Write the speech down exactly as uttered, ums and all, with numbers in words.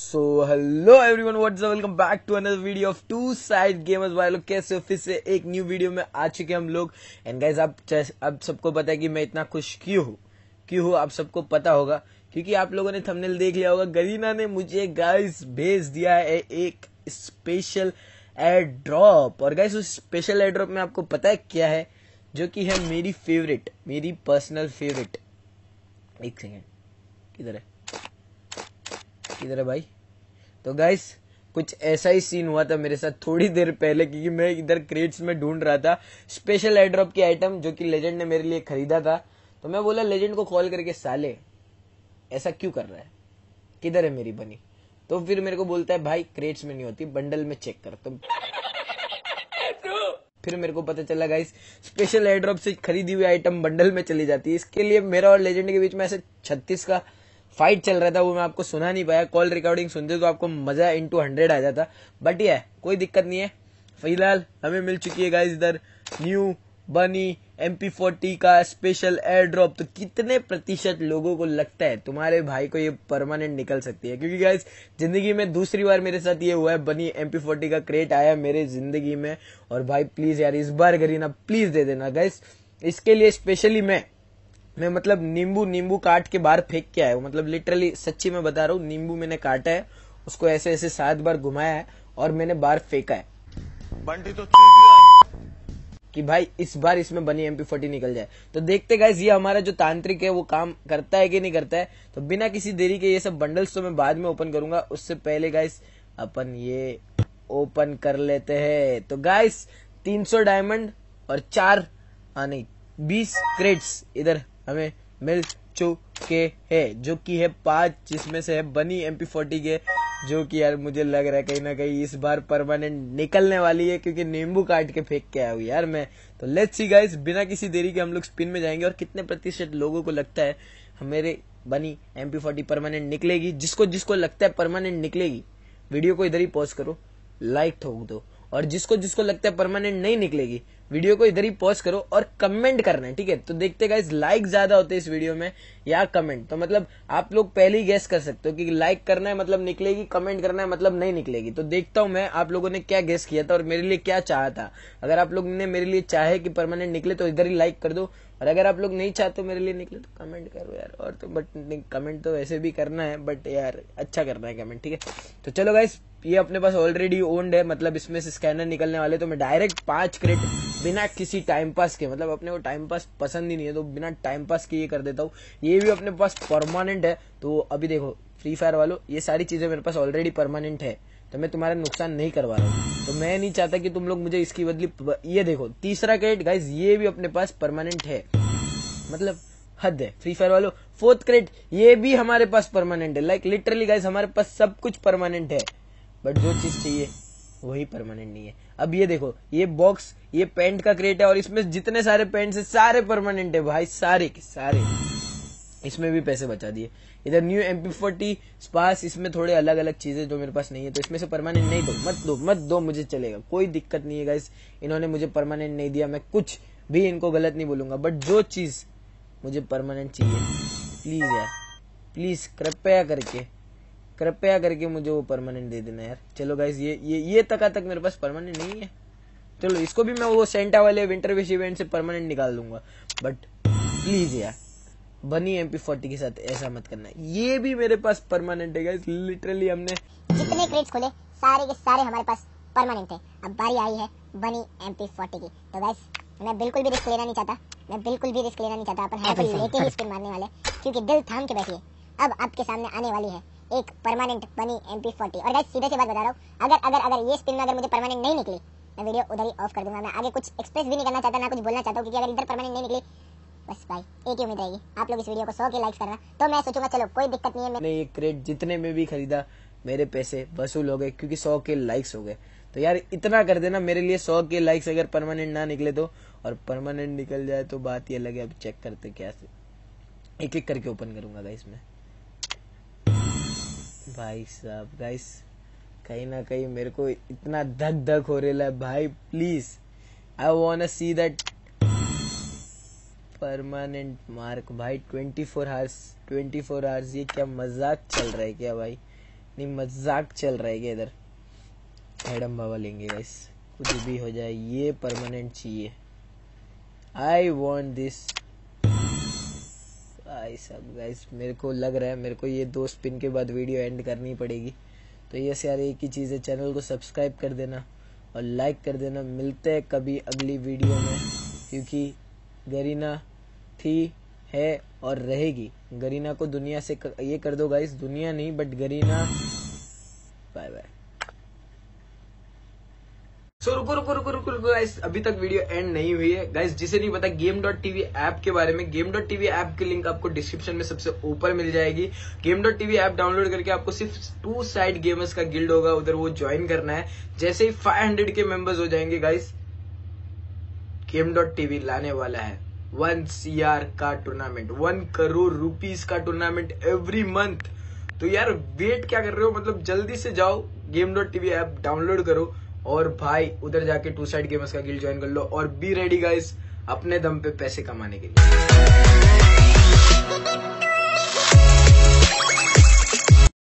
So hello everyone, what's up, welcome back to another video of two side gamers. भाई लोग कैसे हो? फिर से एक न्यू वीडियो में आ चुके हम लोग। एंड गाइस, आप अब सबको पता है कि मैं इतना खुश क्यों हूँ क्यों हूँ आप सबको पता होगा, क्योंकि आप लोगों ने थंबनेल देख लिया होगा। गरीना ने मुझे गाइस भेज दिया है एक स्पेशल एयर ड्रॉप। और गाइस, उस स्पेशल एयर ड्रॉप में आपको पता है क्या है, जो कि है मेरी फेवरेट, मेरी पर्सनल फेवरेट। एक सेकेंड, किधर है किधर है भाई? तो गाइस, कुछ ऐसा ही सीन हुआ था मेरे साथ थोड़ी देर पहले, क्योंकि मैं इधर क्रेट्स में ढूंढ रहा था स्पेशल एयर ड्रॉप की आइटम, जो कि लेजेंड ने मेरे लिए खरीदा था। तो मैं बोला लेजेंड को कॉल करके, साले ऐसा क्यों कर रहा है, किधर है मेरी बनी? तो फिर मेरे को बोलता है भाई क्रेट्स में नहीं होती, बंडल में चेक कर। तो फिर मेरे को पता चला गाइस, स्पेशल एयर ड्रॉप से खरीदी हुई आइटम बंडल में चली जाती है। इसके लिए मेरा और लेजेंड के बीच में ऐसे छत्तीस का फाइट चल रहा था, वो मैं आपको सुना नहीं पाया। कॉल रिकॉर्डिंग सुनते तो आपको मजा इंटू हंड्रेड आ जाता, बट ये कोई दिक्कत नहीं है। फिलहाल हमें मिल चुकी है गाइस इधर new bunny M P forty का स्पेशल एयर ड्रॉप। तो कितने प्रतिशत लोगों को लगता है तुम्हारे भाई को ये परमानेंट निकल सकती है? क्योंकि गाइस, जिंदगी में दूसरी बार मेरे साथ ये हुआ है, बनी एम पी फोर्टी का क्रेट आया मेरे जिंदगी में। और भाई प्लीज यार, इस बार गरीना प्लीज दे देना गाइस। इसके लिए स्पेशली मैं मैं मतलब नींबू नींबू काट के बाहर फेंक के आया हूँ। मतलब लिटरली सच्ची मैं बता रहा हूँ, नींबू मैंने काटा है, उसको ऐसे ऐसे सात बार घुमाया है और मैंने बाहर फेंका है। बंटी तो कि भाई इस बार इसमें बनी एम पी फोर्टी निकल जाए। तो देखते गाइस, ये हमारा जो तांत्रिक है वो काम करता है कि नहीं करता है। तो बिना किसी देरी के ये सब बंडल्स तो मैं बाद में ओपन करूंगा, उससे पहले गाइस अपन ये ओपन कर लेते हैं। तो गाइस, तीन सौ डायमंड और चार हाँ नहीं बीस क्रेट्स इधर हमें मिल चुके हैं, जो कि है पांच, जिसमें से है बनी एम पी फोर्टी के, जो कि यार मुझे लग रहा है कहीं ना कहीं इस बार परमानेंट निकलने वाली है, क्योंकि नींबू काट के फेंक के आया हूँ यार मैं। तो लेट्स सी गाइस, बिना किसी देरी के हम लोग स्पिन में जाएंगे। और कितने प्रतिशत लोगों को लगता है हमारे बनी एम पी फोर्टी परमानेंट निकलेगी? जिसको जिसको लगता है परमानेंट निकलेगी, वीडियो को इधर ही पॉज करो, लाइक ठोक दो। और जिसको जिसको लगता है परमानेंट नहीं निकलेगी, वीडियो को इधर ही पॉज करो और कमेंट करना है, ठीक है? तो देखते गाइस, लाइक ज्यादा होते हैं इस वीडियो में या कमेंट? तो मतलब आप लोग पहले ही गेस कर सकते हो कि लाइक करना है मतलब निकलेगी, कमेंट करना है मतलब नहीं निकलेगी। तो देखता हूं मैं आप लोगों ने क्या गेस किया था और मेरे लिए क्या चाहा था। अगर आप लोग ने मेरे लिए चाहे कि परमानेंट निकले तो इधर ही लाइक कर दो, और अगर आप लोग नहीं चाहते मेरे लिए निकले तो कमेंट करो यार। और तो बट कमेंट तो वैसे भी करना है, बट यार अच्छा करना है कमेंट, ठीक है? तो चलो गाइस, ये अपने पास ऑलरेडी ओन्ड है, मतलब इसमें से स्कैनर निकलने वाले। तो मैं डायरेक्ट पांच क्रेट बिना किसी टाइम पास के, मतलब अपने को टाइम पास पसंद ही नहीं है, तो बिना टाइम पास के ये कर देता हूँ। ये भी अपने पास परमानेंट है। तो अभी देखो फ्री फायर वालों, ये सारी चीजें मेरे पास ऑलरेडी परमानेंट है, तो मैं तुम्हारा नुकसान नहीं करवा रहा हूँ। तो मैं नहीं चाहता कि तुम लोग मुझे इसकी बदली। ये देखो तीसरा क्रेट गाइस, ये भी अपने पास परमानेंट है, मतलब हद है फ्री फायर वालों। फोर्थ क्रेट ये भी हमारे पास परमानेंट है। लाइक लिटरली गाइस, हमारे पास सब कुछ परमानेंट है, बट जो चीज चाहिए वही परमानेंट नहीं है। अब ये देखो, ये बॉक्स, ये पेंट का क्रेट है, और इसमें जितने सारे पेंट्स है सारे परमानेंट है भाई, सारे के सारे। इसमें भी पैसे बचा दिए। इधर न्यू एम पी फोर्टी स्पास, इसमें थोड़े अलग अलग चीजें जो मेरे पास नहीं है, तो इसमें से परमानेंट नहीं दो, मत दो मत दो मुझे चलेगा, कोई दिक्कत नहीं है गाइस। इन्होंने मुझे परमानेंट नहीं दिया, मैं कुछ भी इनको गलत नहीं बोलूंगा, बट जो चीज मुझे परमानेंट चाहिए, प्लीज यार, प्लीज कृपया करके कृपया करके मुझे वो परमानेंट दे देना यार। चलो गाइस, ये ये ये तक तक मेरे पास परमानेंट नहीं है। चलो इसको भी मैं वो सेंटा वाले विंटर विश इवेंट से परमानेंट निकाल दूंगा, बट प्लीज यार बनी एम पी फोर्टी के साथ ऐसा मत करना। ये भी मेरे पास परमानेंट है गाइस, लिटरली हमने जितने क्रेट्स खोले सारे के सारे हमारे पास परमानेंट है। अब बारी आई है बनी एम पी फोर्टी की। तो गाइस, मैं बिल्कुल भी रिस्क लेना नहीं चाहता, मैं बिल्कुल भी रिस्क लेना नहीं चाहता। अपन है तो लेके ही स्पिन मारने वाले, क्योंकि दिल थाम के बैठिए। अब आपके सामने आने वाली है एक permanent bunny M P forty. और गाइस, सीधे से बात बता रहा हूँ, अगर अगर अगर ये स्पिन में अगर मुझे परमानेंट नहीं निकली, मैं वीडियो उधर ही ऑफ कर दूंगा। मैं आगे कुछ एक्सप्रेस भी नहीं करना चाहता, ना कुछ बोलना चाहता हूँ, क्योंकि अगर इधर परमानेंट नहीं निकली, बस भाई एक ही उम्मीद रहेगी, आप लोग इस वीडियो को सौ के लाइक्स करना। तो मैं सोचूंगा चलो कोई दिक्कत नहीं है, मैंने ये क्रेट जितने में भी खरीदा मेरे पैसे वसूल हो गए, क्योंकि सौ के लाइक्स हो गए। तो यार इतना कर देना मेरे लिए, सौ के लाइक्स अगर परमानेंट ना निकले तो, और परमानेंट निकल जाए तो बात ये लगे। अब चेक करते क्या से, एक एक करके ओपन करूंगा गाइस मैं। भाई साहब गाइस, कहीं ना कहीं मेरे को इतना धक धक हो रहा है भाई, please I want see that permanent mark भाई। Twenty four hours twenty four hours, ये क्या मजाक चल रहा है क्या भाई? नहीं मजाक चल रहा है क्या इधर? मैडम बाबा लेंगे गाइस, कुछ भी हो जाए ये परमानेंट चाहिए। I want this. सब गाइस मेरे को लग रहा है मेरे को ये दो स्पिन के बाद वीडियो एंड करनी पड़ेगी। तो ये यार एक ही चीज़ है, चैनल को सब्सक्राइब कर देना और लाइक कर देना। मिलते हैं कभी अगली वीडियो में, क्योंकि गरीना थी है और रहेगी। गरीना को दुनिया से कर, ये कर दो गाइस, दुनिया नहीं but Garena. Bye bye. So रुको रुको रुको रुको रुको गाइस, अभी तक वीडियो एंड नहीं हुई है गाइस। जिसे नहीं पता गेम डॉट टीवी ऐप के बारे में, गेम डॉट टीवी ऐप की लिंक आपको डिस्क्रिप्शन में सबसे ऊपर मिल जाएगी। Game dot TV app download करके आपको सिर्फ टू साइड गेमर्स का गिल्ड होगा, उधर वो ज्वाइन करना है। जैसे ही फाइव हंड्रेड के मेंबर्स हो जाएंगे गाइस, गेम डॉट टीवी लाने वाला है वन सीआर का टूर्नामेंट, वन करोड़ रुपीस का टूर्नामेंट एवरी मंथ। तो यार वेट क्या कर रहे हो, मतलब जल्दी से जाओ game dot TV app download करो और भाई उधर जाके टू साइड गेमर्स का गिल्ड ज्वाइन कर लो और बी रेडी गाइस अपने दम पे पैसे कमाने के लिए।